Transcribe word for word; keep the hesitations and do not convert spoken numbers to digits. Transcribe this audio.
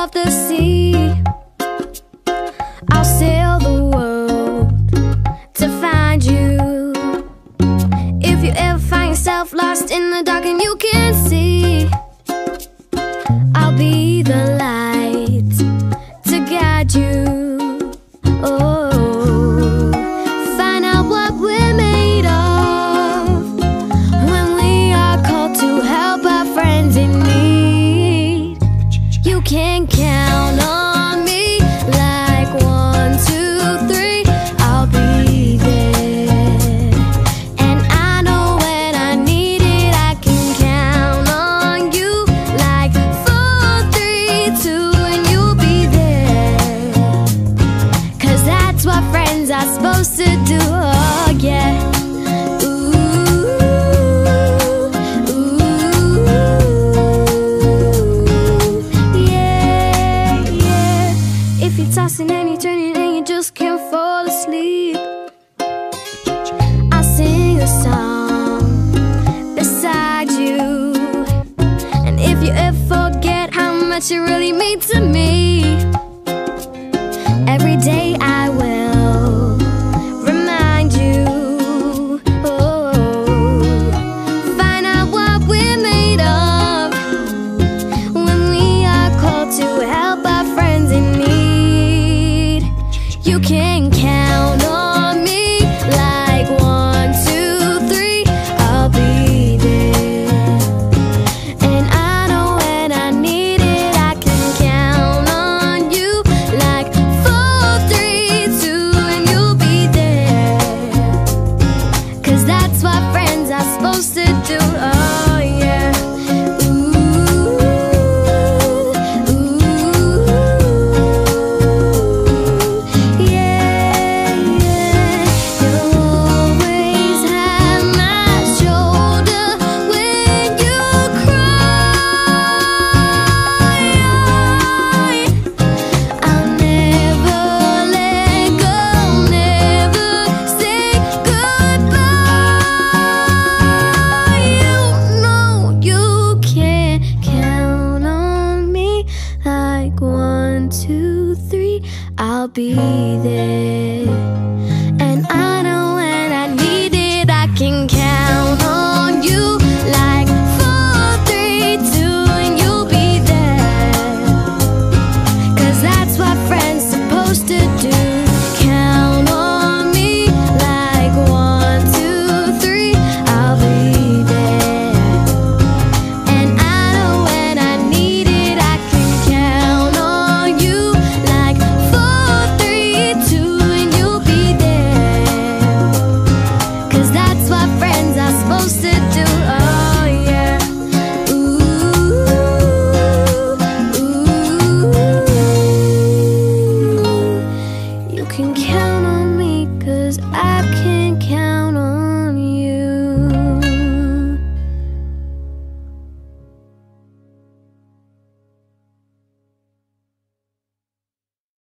of the sea. I'll sail the world to find you. If you ever find yourself lost in the dark and you can't see, I'll be the light to guide you. Oh, find out what we're made of when we are called to help our friends in need. You can count on me like one, two, three. I'll be there, and I know when I need it, I can count on you like four, three, two, and you'll be there. Cause that's what friends are supposed to do, oh yeah. If you're tossing and you're turning and you just can't fall asleep, I'll sing a song beside you. And if you ever forget how much you really mean to me,